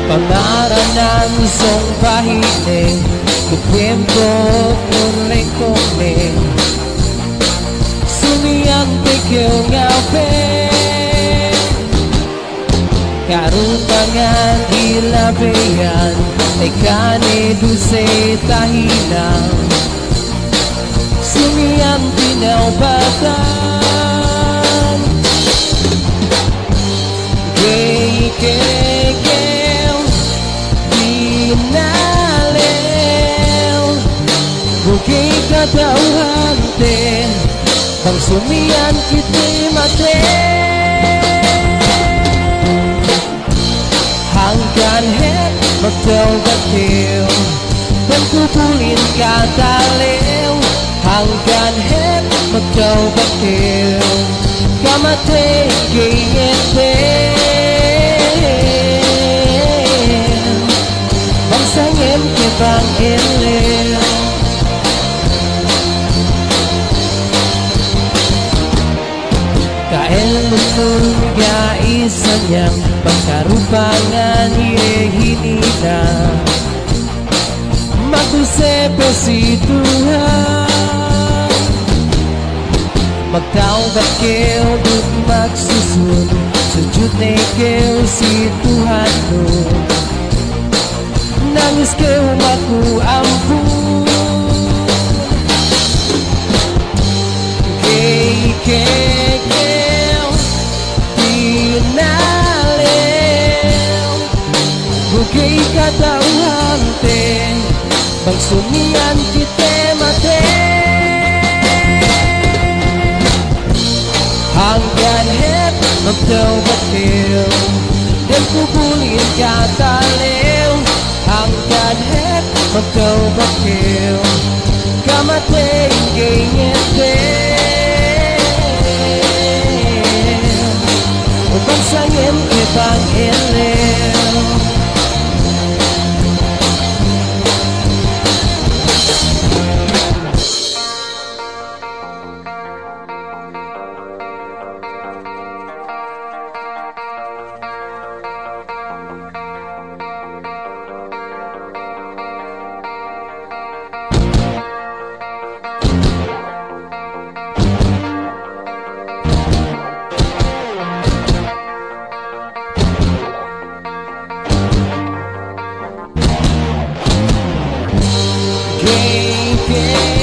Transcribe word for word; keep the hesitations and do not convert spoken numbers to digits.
Pangaranan song pahiling Kutiempo kuling-kuling Sumian pikil ngape Karutangan ilabeyan Ekane duse tahinang Sumian pinaubatan Gay, gay, gay Dinalel Bukay katauhante Bang sumian kita mate Hanggan het magtaubat kayo Dan kupulin katalew Hanggan het magtaubat kayo Kamate gayete Bangsangin kitang elew Kael menungga isanyang pagkarupangan yehinina Magdusepe si Tuhan Magtaubat kayo dun magsusun Sujud na kayo si Tuhan nun Nangis kayo makuampun Kay, kay, kay Tinalew Bukay katauhante Pagsumian kita mate Hanggan het magtaubat kayo Dan kupulin katalew Hanggan het magtaubat kayo Kamate ingay-ngete Upang sangin kitang elew Gay, gay